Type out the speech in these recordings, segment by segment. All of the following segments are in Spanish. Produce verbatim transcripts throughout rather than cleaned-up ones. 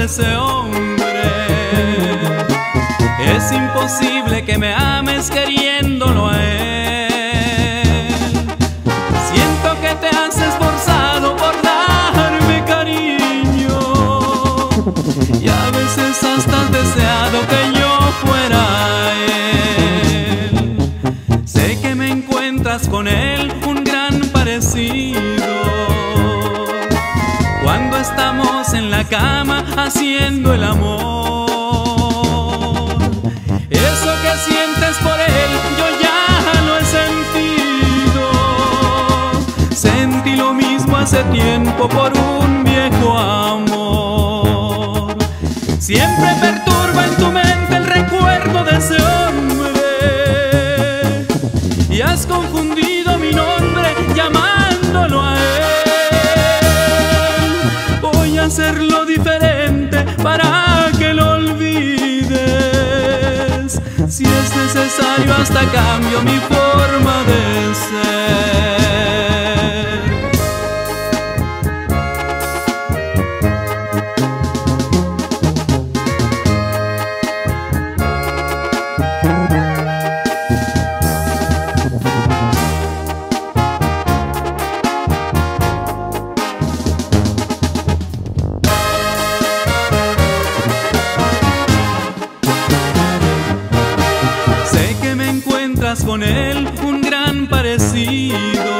de ese hombre. Es imposible que me ames queriéndolo a él. Siento que te has esforzado por darme cariño, y a veces hasta has deseado que yo fuera él. Sé que me encuentras con él un gran parecido cuando estamos en la cama haciendo el amor. Eso que sientes por él yo ya lo he sentido. Sentí lo mismo hace tiempo por un viejo amor. Siempre perturba en tu mente el recuerdo de ese hombre, y has confundido mi nombre llamándolo a él. Voy a hacerlo diferente para que lo olvides. Si es necesario hasta cambio mi forma de ser. Con él un gran parecido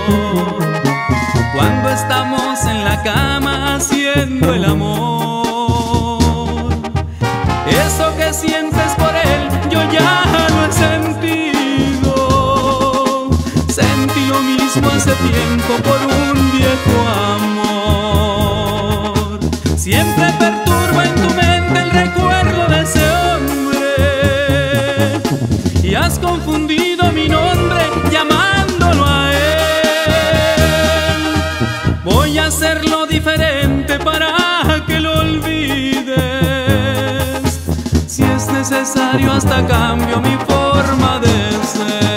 cuando estamos en la cama haciendo el amor. Eso que sientes por él yo ya lo he sentido. Sentí lo mismo hace tiempo por un viejo amor. Siempre perturba en tu mente el recuerdo de ese hombre, y has confundido mi nombre llamándolo a él. Voy a hacerlo diferente para que lo olvides. Si es necesario hasta cambio mi forma de ser.